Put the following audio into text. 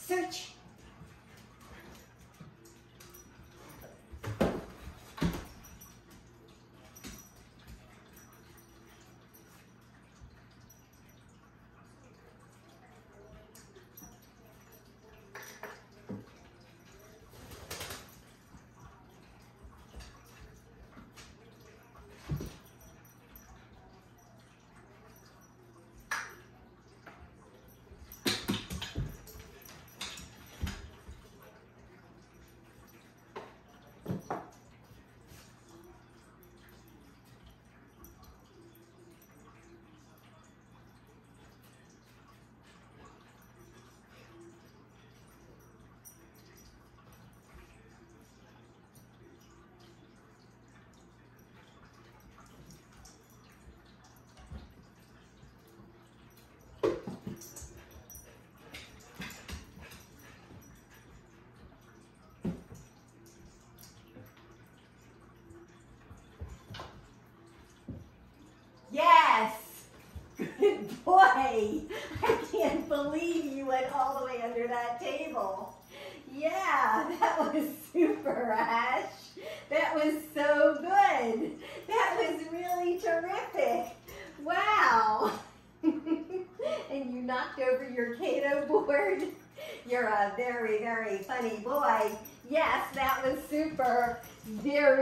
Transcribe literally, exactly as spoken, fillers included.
Search. Yes! Good boy! I can't believe you went all the way under that table. Yeah, that was super, Ash. That was so good. That was really terrific. Wow. And you knocked over your Kato board. You're a very, very funny boy. Yes, that was super. Very